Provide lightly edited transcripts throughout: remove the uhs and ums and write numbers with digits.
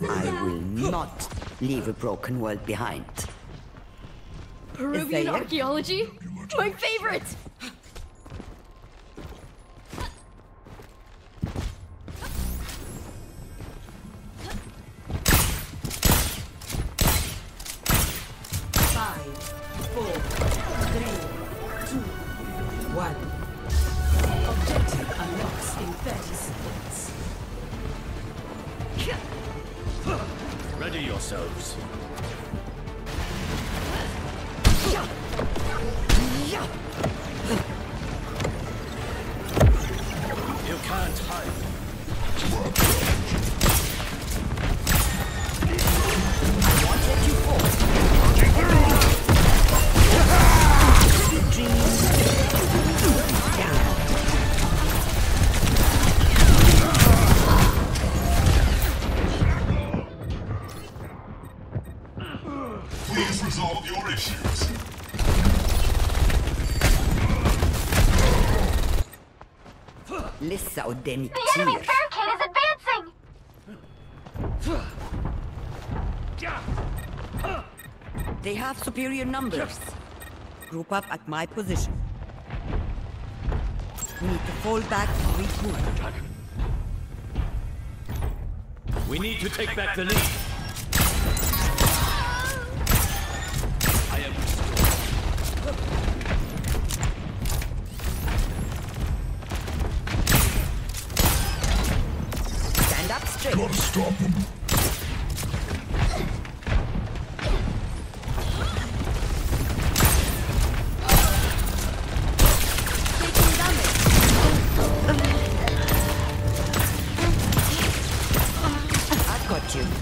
I will not leave a broken world behind. Peruvian archaeology? My favorite! Ready yourselves. You can't hide. I won't let you fall. Sweet dreams. Please resolve your issues. Lissa ordentlig. The enemy barricade is advancing! They have superior numbers. Group up at my position. We need to fall back and regroup. We need to take back the lead. I am restored. Stand up straight. Gotta stop them. Taking damage. I've got you.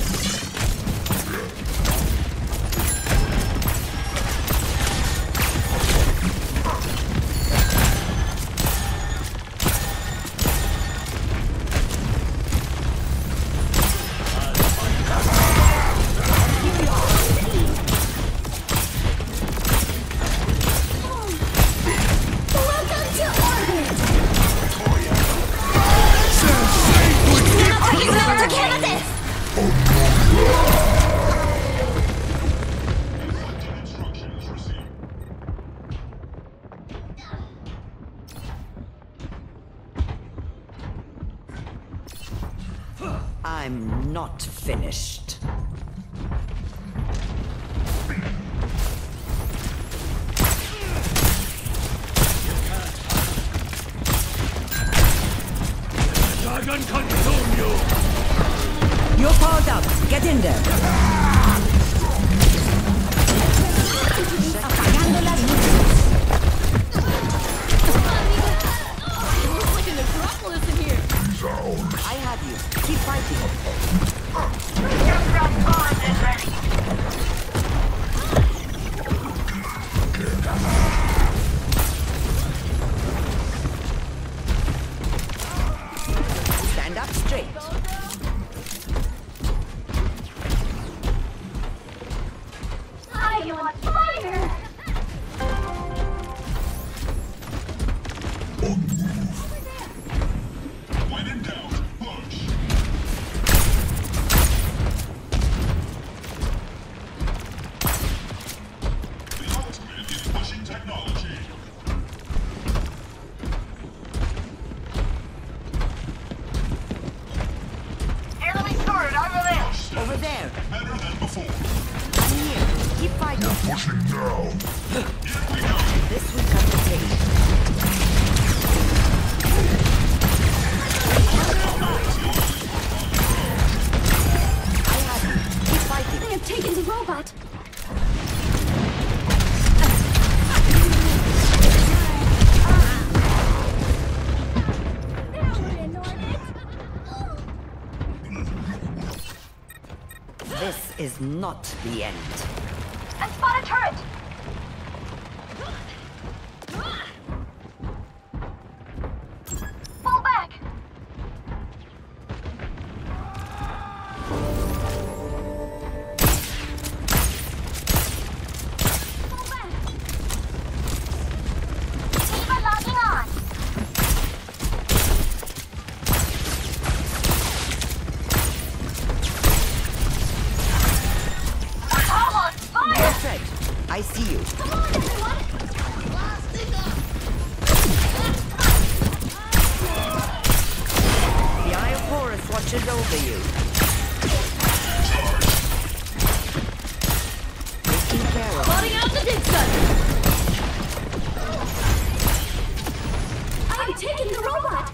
I'm not finished. Dragon consume you! You're powered up. Get in there. Apagando las luces. It looks like a necropolis in here. I have you. Keep fighting. Stand up straight. I want fire! When in doubt, push. The ultimate is pushing technology. Enemy started over there! Over there. Better than before. I'm here. Keep fighting. Pushing now. Here we go. This will cut the tape. I have you. Keep fighting. They have taken the robot. This is not the end. I spot a turret! Fall back! Fall back! D.Va logging on! I see you. Come on, everyone! The Eye of Horus watches over you. Taking care of Spotting out the dig gun! I'm taking the robot!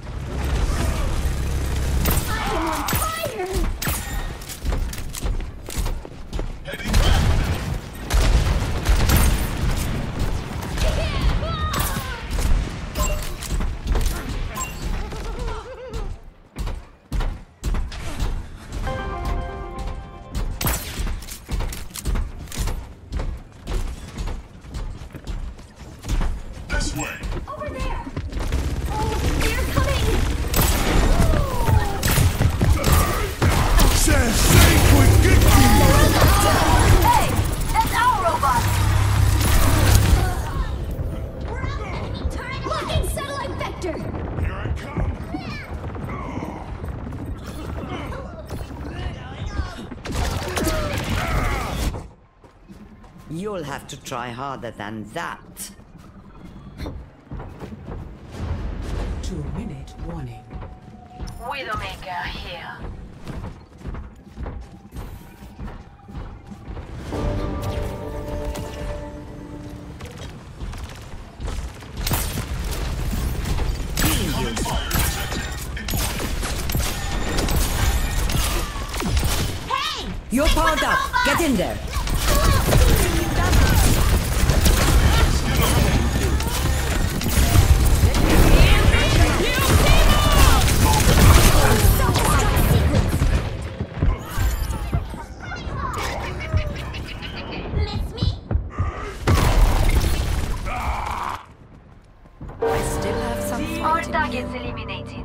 I am on fire! Heading back. This way. Over there! Oh, they're coming! Hey, that's our robot. Locking satellite vector! Here I come. You'll have to try harder than that. 2-minute warning. Widowmaker here. Hey! You're powered up. Get in there. Miss me? I still have some All fighting. targets eliminated.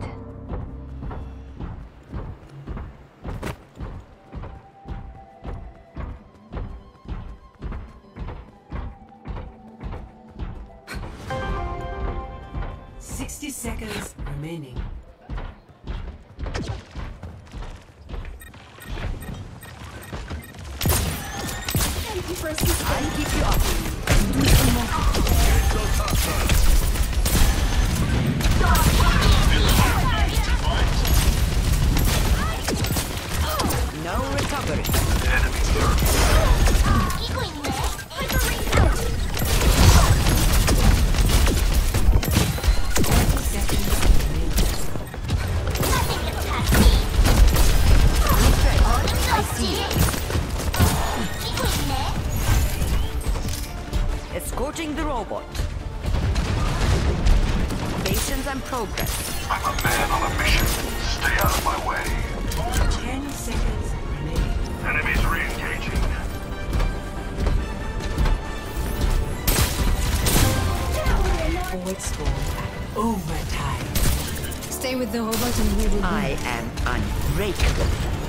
Seconds remaining. Thank you for assisting. I'll keep you up. Do some more. No recovery. I see you. Escorting the robot. Patience and progress. I'm a man on a mission. Stay out of my way. 10 seconds remaining. Enemies re-engaging. Forward score at overtime. Stay with the robot and we will I am unbreakable.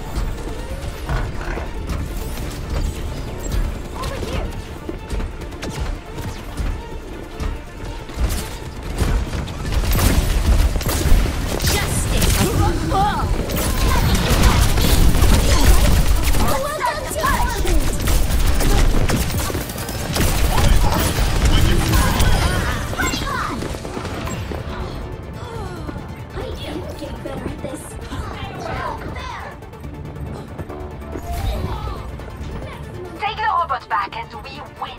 Take the robot back and we win.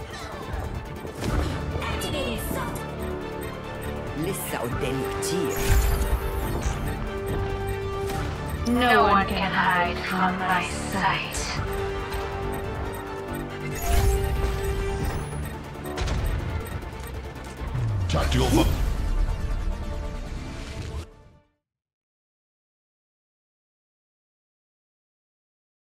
Lissa ordentligt ger. No one can hide from my sight. Tactical.